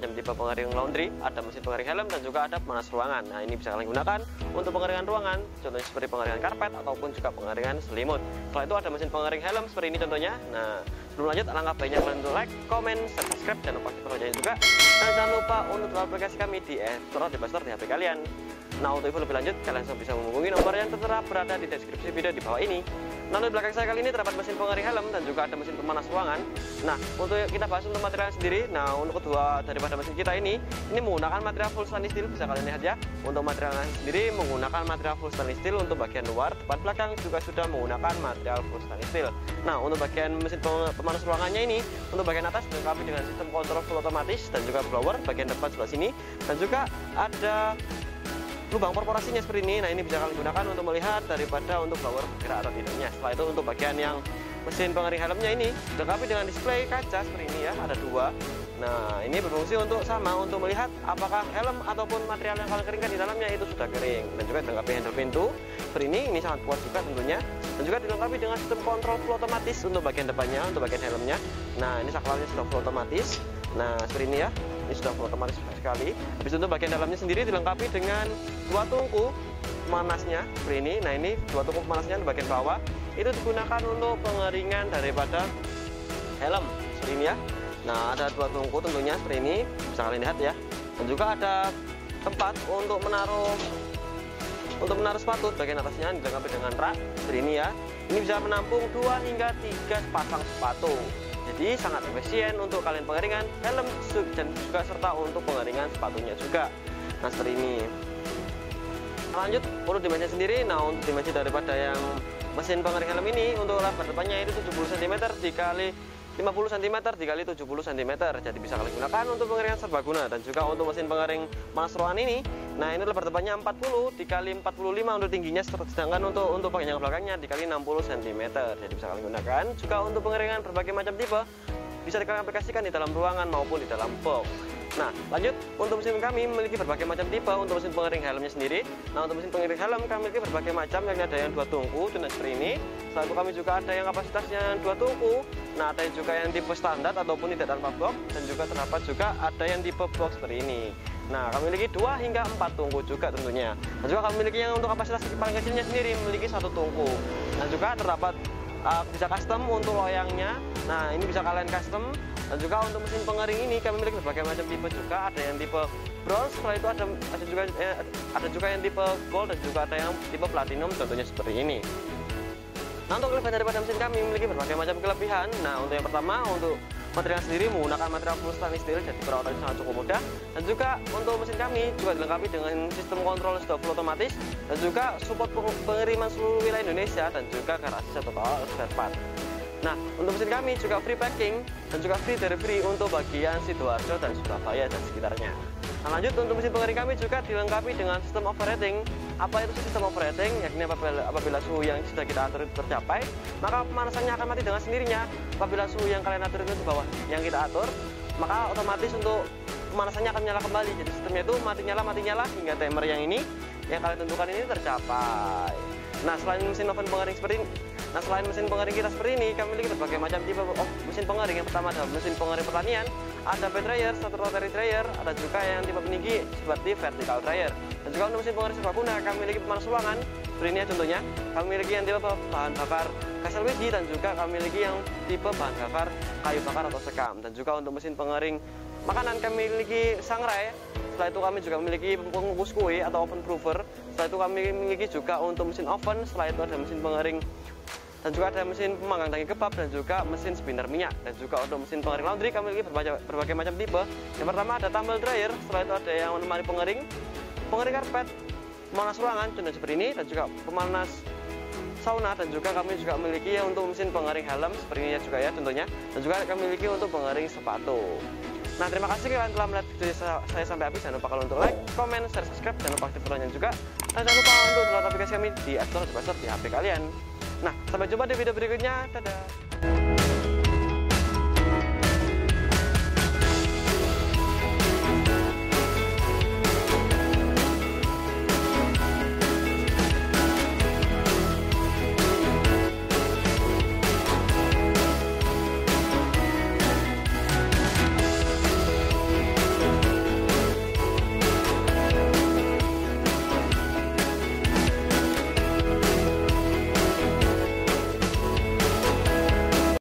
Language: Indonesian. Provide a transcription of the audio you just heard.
bagian tipe pengering laundry, ada mesin pengering helm, dan juga ada pemanas ruangan. Nah, ini bisa kalian gunakan untuk pengeringan ruangan, contohnya seperti pengeringan karpet ataupun juga pengeringan selimut. Setelah itu ada mesin pengering helm seperti ini contohnya. Nah, sebelum lanjut, alangkah baiknya kalian untuk like, comment, share, subscribe, dan lupa aktifkan loncengnya juga. Dan jangan lupa untuk download aplikasi kami di Store atau di Play Store di HP kalian. Nah, untuk info lebih lanjut, kalian bisa menghubungi nomor yang tertera berada di deskripsi video di bawah ini. Nah, di belakang saya kali ini terdapat mesin pengering helm dan juga ada mesin pemanas ruangan. Nah, untuk kita bahas untuk material sendiri, nah untuk kedua daripada mesin kita ini menggunakan material full stainless steel, bisa kalian lihat ya. Untuk material sendiri menggunakan material full stainless steel, untuk bagian luar, depan, belakang juga sudah menggunakan material full stainless steel. Nah, untuk bagian mesin pemanas ruangannya ini, untuk bagian atas dilengkapi dengan sistem kontrol full otomatis dan juga blower bagian depan sebelah sini, dan juga ada lubang perforasinya seperti ini. Nah, ini bisa kalian gunakan untuk melihat daripada untuk blower bergerak atau tidaknya. Setelah itu untuk bagian yang mesin pengering helmnya ini dilengkapi dengan display kaca seperti ini ya, ada dua. Nah, ini berfungsi untuk melihat apakah helm ataupun material yang kalian keringkan di dalamnya itu sudah kering. Dan juga dilengkapi handle pintu seperti ini sangat kuat juga tentunya. Dan juga dilengkapi dengan sistem kontrol full otomatis untuk bagian depannya, untuk bagian helmnya. Nah, ini saklarnya sudah full otomatis. Nah, seperti ini ya, ini sudah full otomatis sekali. Habis itu untuk bagian dalamnya sendiri dilengkapi dengan dua tungku pemanasnya seperti ini. Nah, ini dua tungku pemanasnya di bagian bawah itu digunakan untuk pengeringan daripada helm seperti ini ya. Nah, ada dua tungku tentunya seperti ini, bisa kalian lihat ya. Dan juga ada tempat untuk menaruh sepatu bagian atasnya dilengkapi dengan rak seperti ini ya. Ini bisa menampung 2 hingga 3 pasang sepatu. Jadi sangat efisien untuk kalian pengeringan helm dan juga serta untuk pengeringan sepatunya juga. Nah, seperti ini. Lanjut untuk dimensi sendiri. Nah, untuk dimensi daripada yang mesin pengering helm ini untuk lebar depannya itu 70 cm dikali 50 cm dikali 70 cm. Jadi bisa kalian gunakan untuk pengeringan serbaguna. Dan juga untuk mesin pengering panas ruangan ini, nah ini lebar depannya 40 dikali 45 untuk tingginya, sedangkan untuk bagian yang belakangnya dikali 60 cm. Jadi bisa kalian gunakan juga untuk pengeringan berbagai macam tipe, bisa kalian aplikasikan di dalam ruangan maupun di dalam box. Nah, lanjut untuk mesin kami memiliki berbagai macam tipe untuk mesin pengering helmnya sendiri. Nah, untuk mesin pengering helm kami memiliki berbagai macam, yakni ada yang 2 tungku contoh seperti ini. Setelah itu kami juga ada yang kapasitasnya 2 tungku. Nah, ada juga yang tipe standar ataupun tidak tanpa box, dan juga terdapat juga ada yang tipe box seperti ini. Nah, kami memiliki 2 hingga 4 tungku juga tentunya. Dan juga kami memiliki yang untuk kapasitas paling kecilnya sendiri memiliki 1 tungku. Dan juga terdapat bisa custom untuk loyangnya. Nah, ini bisa kalian custom. Dan juga untuk mesin pengering ini kami memiliki berbagai macam tipe juga, ada yang tipe bronze, setelah itu ada juga yang tipe gold, dan juga ada yang tipe platinum contohnya seperti ini. Nah, untuk kelebihan daripada mesin kami memiliki berbagai macam kelebihan. Nah, untuk yang pertama, untuk material sendiri menggunakan material full stainless steel, jadi perawatannya sangat cukup mudah. Dan juga untuk mesin kami juga dilengkapi dengan sistem kontrol sudah full otomatis, dan juga support pengiriman seluruh wilayah Indonesia, dan juga garansi 1 tahun spare part. Nah, untuk mesin kami juga free packing dan juga free delivery untuk bagian Sidoarjo dan Surabaya dan sekitarnya. Nah, lanjut untuk mesin pengering kami juga dilengkapi dengan sistem overheating. Apa itu sistem overheating? Yakni apabila suhu yang sudah kita atur itu tercapai, maka pemanasannya akan mati dengan sendirinya. Apabila suhu yang kalian atur itu di bawah yang kita atur, maka otomatis untuk pemanasannya akan menyala kembali. Jadi sistemnya itu mati nyala hingga timer yang kalian tentukan ini tercapai. Nah, selain mesin oven pengering selain mesin pengering kita seperti ini, kami memiliki berbagai macam tipe mesin pengering. Yang pertama adalah mesin pengering pertanian, ada bed dryer, satu rotary dryer, ada juga yang tipe peninggi seperti vertical dryer. Dan juga untuk mesin pengering serbaguna, kami memiliki pemanas ruangan seperti ini ya contohnya. Kami memiliki yang tipe bahan bakar gas LPG, dan juga kami memiliki yang tipe bahan bakar kayu bakar atau sekam. Dan juga untuk mesin pengering makanan kami memiliki sangrai. Setelah itu kami juga memiliki pengukus kue atau oven proofer. Setelah itu kami memiliki juga untuk mesin oven. Setelah itu ada mesin pengering, dan juga ada mesin pemanggang daging kebab, dan juga mesin spinner minyak. Dan juga untuk mesin pengering laundry kami memiliki berbagai macam tipe. Yang pertama ada tumble dryer, setelah itu ada yang menemani pengering karpet, pemanas ruangan contoh seperti ini, dan juga pemanas sauna. Dan juga kami juga memiliki untuk mesin pengering helm seperti ini juga ya contohnya. Dan juga kami memiliki untuk pengering sepatu. Nah, terima kasih kalian telah melihat video saya sampai habis. Jangan lupa kalian untuk like, comment, share, subscribe, jangan lupa aktifkan loncengnya juga. Dan jangan lupa untuk download aplikasi kami di App Store atau Play Store di HP kalian. Nah, sampai jumpa di video berikutnya. Dadah.